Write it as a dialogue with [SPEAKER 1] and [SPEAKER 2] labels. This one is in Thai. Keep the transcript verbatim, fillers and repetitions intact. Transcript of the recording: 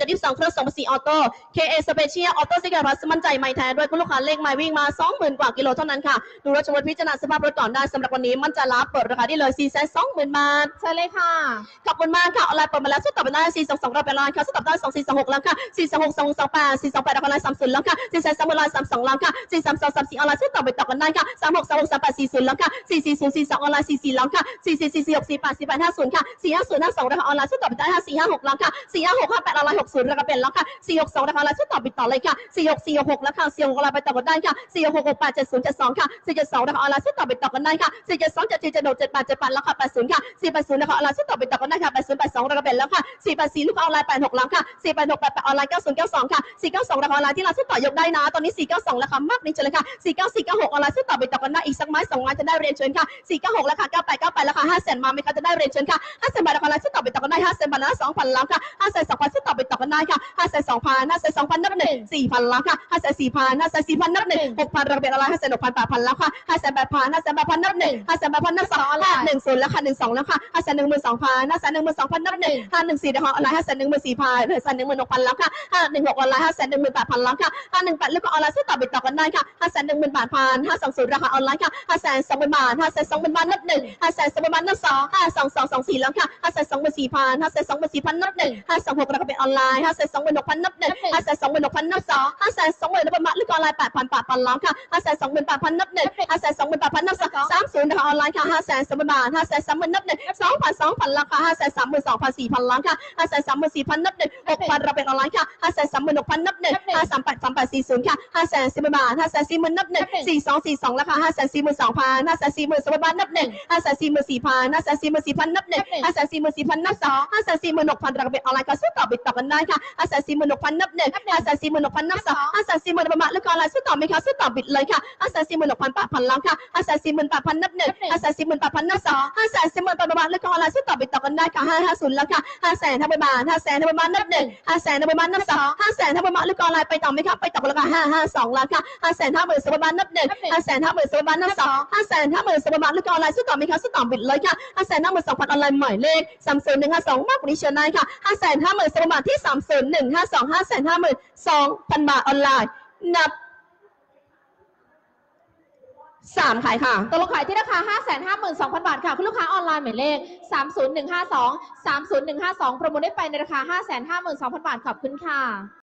[SPEAKER 1] จ็ดสิบสองเครื่องส่งภาษีออโต้ เค เอ Special Auto Secure Plus มั่นใจไม่แท้ด้วยคุณลูกค้าเลขไม่วิ่งมา สองหมื่น กว่ากิโลเท่านั้นค่ะดูรถชมพิจารณาสภาพรถก่อนได้สำหรับวันนี้มั่นใจรับเปิดราคาได้เลย สี่แสนสองหมื่น บาท
[SPEAKER 2] ใช่เลยค่ะ
[SPEAKER 1] ขอบคุณมากค่ะออนไลน์เปิดมาแล้วสู้ต่อไปได้สี่สองสองเราเป็นร้านค่ะสู้ต่อได้สองสี่สองหกแล้วค่ะสี่สองหกสองสองแปดสี่สองแปดเราเป็นร้านสามศูนย์แล้วค่ะสี่แสนสองหมื่นร้านสามสองแล้วค่ะสี่สามสองสามสี่ออนไลน์สู้ต่อไปต่อกันได้ค่ะสามหกสองหกสามแปดสี่ศูนย์แล้วค่ะสี่สี่ศูนย์สี่สองออนไลน์สี่สี่แล้วค่ะสี่สี่สี่สี่หกสี่แปดสี่แปดห้าศูนย์ค่ะสี่ห้าศูนย์ห้าสองราคาออนไลน์สู้ต่อไปได้ห้าสี่ห้าหกแล้วค่ะสี่ห้าหกห้าแปดออนไลน์หกศูนย์ราคาเป็นแล้วค่ะสี่หกสองราคาออนไลน์สู้ต่อไปต่อเลยค่ะสี่หกสี่หกแล้วค่ะสี่หกออนไลน์ไปต่อกันได้ค่ะสี่หกหกแปดเจ็ดศูนย์เจ็ดสองค่ะสี่เจ็ดสองราคาออนไลน์สู้ต่อไปต่อกันได้ค่ะสี่เจ็ดสองเจ็ดสี่เจ็ดหกเจ็ดแปดเจ็ดแปดแล้วค่ะแปดศูนย์ค่ะสี่แปดศูนย์ราคาออนไลน์สู้ต่อไปต่อกันได้ค่ะแปดศูนย์แปดสองราคาเป็นแล้วค่ะสี่แปดสี่ลูกค้าออนไลน์แปดหกแล้วค่ะสี่แปดหกแปดแปดออนไลน์เก้าศูนย์เก้าสองค่ะสี่เก้าสองราคาออนไลน์ที่เราสู้ต่อยกได้นะตอนนี้สี่เก้าสองราคามากนิดเดียวเลยค่ะสี่เก้าสี่เก้าหกออนไลน์สู้ต่อไปต่อกันได้อีกสักไม้สองไม้จะได้เรียนเชิญค่ะสี่เก้าหกราคาเก้าแปดเก้าแปดราคาห้าแสนมาไหมคะจะได้เรียนเชิญค่ะห้าแสนบาทราคาออนไลน์สู้ต่อไปต่อกันได้ห้าแสนบาทนะสองพันแล้วค่ะห้าแสนสองพันสู้ต่อไปต่อกันได้ค่ะห้าแสนสองพันห้าแสนสองพันนับหนึ่งสี่พันแล้วค่ะห้าแสนสี่พันห้าแสนสี่พันนับหนึ่งหกพันราคาเป็นออนไลน์ห้าแสนหกพันแปดพันแล้วค่ะห้าแสนแปดพันห้าแสนแปดพันนับหนึ่งห้าแสนแปดพันนับสองห้าหนึ่งศูนย์แล้วค่ะหนึ่งสองแล้วค่ะห้าแสนหนึ่งหมื่นสองพันห้าแสนหนึ่งหมื่นสองพันนับหนึ่งห้าหนึ่งสี่ราคาออนไลน์ห้าแสนหนึ่งหมื่นสี่พันห้าแสนหนึ่งหมื่นหกพันแล้วค่ะห้าหนึ่งหกออนไลน์ห้าแสนหนึ่งหมื่นแปดพันแล้วค่ะห้าหนึ่งแปดแล้วก็ออนไลน์สู้ต่อไปต่อกันได้ค่ะห้าแสนหนึ่งหมื่นแปดพันห้าสองศูนย์ราคาออนไลน์ค่ะห้าแสนสองหมื่นบาทห้าแสนสองหมื่นบาทนับหนึ่งห้าแสนสองหมื่นบาทนับสองห้าสองสองสองสี่แล้วค่ะห้าแสนสองหมื่นสี่พันห้าแสนสองหมื่นสี่พันนับหนึ่งห้าสองหกราคาเป็นออนไลน์ห้าแสนสองหมื่นหกพันนับหนึ่งห้าแสนสองหมื่นหกพันนับสองห้าแสนสองหมื่นนับมาแล้วก็ออนไลน์แปดพันแปดพันแล้วค่ะห้าแสนสองหมื่นแปดพันนับหนึ่งห้าแสนสองหมื่นแปดพันนับสองสามศูนย์ราคาออนไลน์ค่ะห้าแสนสองหมื่นบาทห้าแสนสามหมื่นนับหนึ่งสองพันสองพันราคาห้าแสนสามหมื่นสองพันสี่พันแล้วค่ะห้าแสนสามหมื่นสี่พันนับหนึ่งหกพันเราเป็นออนไลน์ค่ะห้าแสนสามหมื่นหกพันนับหนึ่งห้าสามแปดสามแปดสี่ศูนย์ค่ะห้าแสนสี่หมื่นบาทห้าแสนสี่หมื่นนับหนึ่งสี่สองสี่สองราคาห้าแสนสี่หมื่นสองพันห้าแสนสี่หมื่นสองพันนับหนึ่งห้าแสนสี่หมื่นสี่พันห้าแสนสี่หมื่นสี่พันนับหนึ่งห้าแสนสี่หมื่นสี่พันนับสองห้าแสนสี่หมื่นหกพันเราเป็นออนไลน์ก็สู้ต่อไปต่อกันได้ค่ะห้าแสนสี่หมื่นหกพันนับหนึ่งห้าแสนสี่หมื่นหกพันนับสองห้าแสนสี่หมื่นประมาณแล้วก็ออนไลน์สู้ต่อไหมคะสู้ต่อบิดเลยค่ะห้าแสนสี่หมื่นหกพันแปดพันแล้วค่ะห้าแสนสี่หมื่นแปดพันนับหนึ่งห้าแสนสี่หมื่นแปดพันนับสองห้าแสนสี่หมื่นประมาณแล้วก็ออนไลน์สู้ต่อบิดต่อกันได้ค่ะห้าห้าศูนย์แล้วค่ะห้าแสนทั้งประมาณห้าแสนทั้งประมาณนับหนึ่งห้าแสนทั้งประมาณนับสองห้าแสนทั้งประมาณแล้วก็ออนไลน์ไปต่อไหมคะไปต่อกันแล้วค่ะห้าห้าสองแล้วค่ะห้าแสนห้าหมื่นสองประมาณนับหนึ่งห้าแสนห้าหมื่นสองประมาณนับสองห้าแสนห้าหมื่นสองประมาณแล้วก็ออนไลน์สู้ต่อไหมคะสู้ต่อบิดเลยค่ะห้าแสนห้าหมื่นสองพันออนไลน์หมายเลขสามศูนย์หนึ่งห้าสองมากกว่านี้เชิญได้ค่ะห้าแสนห้าหมื่นสองประมาณที่สามศูนย์หนึ่งห้าสองห้าแสนห้าหมื่นสองพันบาทออนไลน์นับสามขายค่ะ
[SPEAKER 2] ตกลงขายที่ราคา ห้าแสนห้าหมื่นสองพัน บาทค่ะคุณลูกค้าออนไลน์หมายเลขสามศูนย์หนึ่งห้าสอง สามศูนย์หนึ่งห้าสองประมูลได้ไปในราคา ห้าแสนห้าหมื่นสองพัน บาทขอบคุณค่ะ